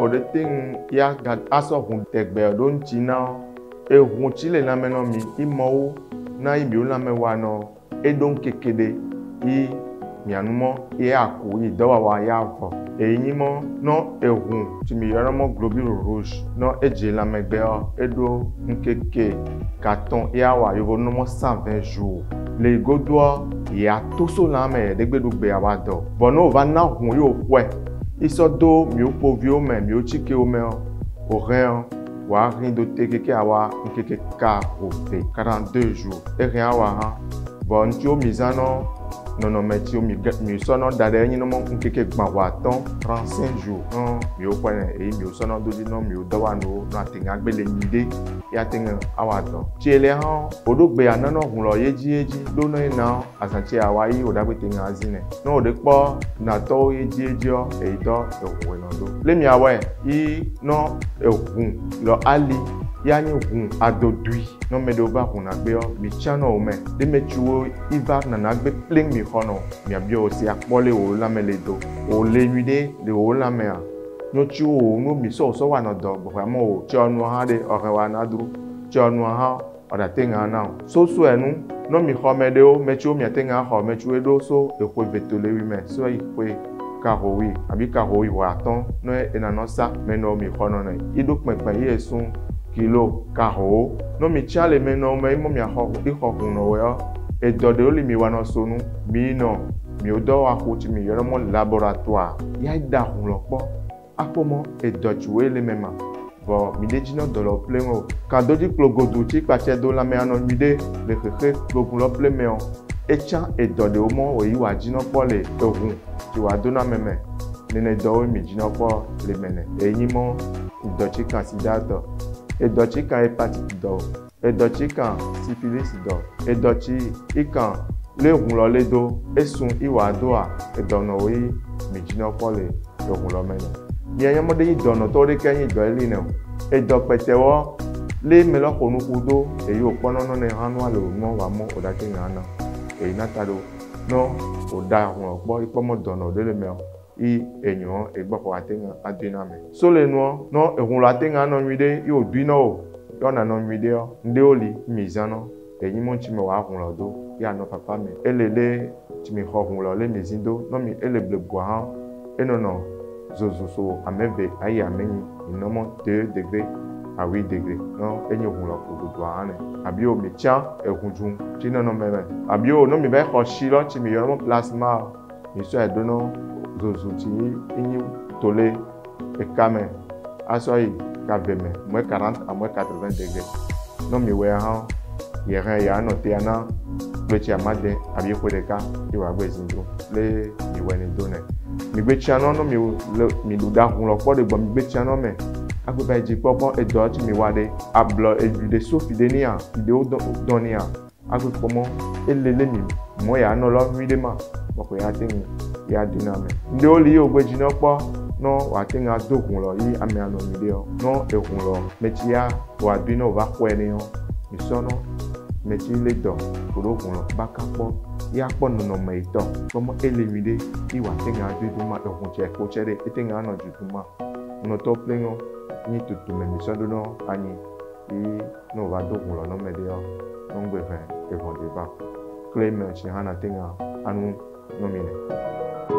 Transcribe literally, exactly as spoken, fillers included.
o de ting ya ga aso hun tegbe don china e hun chile na me no mi imo na ibi o na me wa no e don kekede i mianumo e aku i do wa ya vo e yimo no e hun ti mi yoro mo globule rouge no e je la me gbe o e do nkeke carton ya wa yo no mo cent vingt jours le godo ya to so la me de gbe do gbe awa do but no va na hun yo we iso do mi o povi o me mi o chike o me o rien wa rien do te keke awa nkeke ka o te quarante-deux jours e rien awa ha bon ti o mizano non non mais ti o mi mi sono da de yin no mo nkeke gba wa ton trente-cinq jours no mi o kwa e mi o sono do di no mi o do wa no no atinga gbele nyide ya tinga awa do ti ele han odogbe anano hun lo yeji yeji lo no ina asanti awa yi o da gbe tinga azine no o de po na to yeji yeji o e do e wo no do le mi awe i no e hun lo ali ya ni hun adodui no me do ba hun na gbe o mi chano o me de me chuo iva na na gbe pling mi hono mi abio o si akpole o la me le do o le nuide de o la me a no chuo o no mi so so wa no do bo mo o chonu ha de o re wa na dru chonu ha o da tinga na so so enu no mi ho me de o me chuo mi tinga ho me chuo do so e ko vetole wi me so i ko karowi abi karowi wa ton no e na no sa me no mi hono na i do pepe yi esun kilo karo no mi chale me no me mo mi ho i ho hun no we e do de oli mi wa no sonu mi no mi o do wa ko ti mi yoro mo laboratoire ya da hun lopo apomo e do chuwe le mema bo mi de jino do lo plemo ka do di plogodu ti pa che do la me ano mi de le keke plogun lo plemo e cha e do de o mo o yi wa jino po le ohun ti wa do na meme nene do mi jino po le mene e yin mo do ti candidato edochi kan hepatitis do edochi kan syphilis do edochi ikan le hun lo le do esun iwa do a edono wi mijino pole ohun lo meno ni eyan mo de idono to re keyin do ile ne edo petewo le me lo konu kudo eyi o pono no ne hanu ale o mo wa mo o da kin ana eyi natado no o da hun ogbo ipo mo dono de le me i enyo egbo ko atenga adina me so le no no ehun la tenga no nwide yo duina o yo na no nwide o nde oli mizano eyin mo nchi me wa hun lo do ya no papa me elele ti mi ho hun lo le mizindo no mi ele blebo ha eno no zozo so amebe ayi ameni inomo deux degrés à huit degrés no enyo hun lo ko do ha ne abi o mi cha ehun jun ti no no me abi o no mi be ko shi lo ti mi yo mo plasma mi so e do no zozo ti inyi tole e kame aso yi ka veme mo quarante à mo quatre-vingts degrés no mi we ha ye ran ya no te ana gbe ti amade abi ko de ka ti wa gbe zindo le mi we ni do ne mi gbe ti ana no mi mi lu da hun lo po de gbo mi gbe ti ana me agbe ba ji popo e do ti mi wa de ablo e ju de so fi de ni a ide o do ni a agbe pomo elele mi mo ya no lo mi de ma mo ko ya tin ya diname ndi oli ogbe jina po no wa tinga dogun lo yi ame ano mi de o no ehun lo mechi ya wa dina o ba ko eni o mi sono mechi le do korogun lo ba ka po ya po no no me ito komo elemide i wa tinga dudu ma ehun che ko chere tinga ano dudu ma no to plengo ni tutu me mi sono no ani i no wa dogun lo no me de o no ngbe fe ehun de ba claim chi hana tinga anu no mine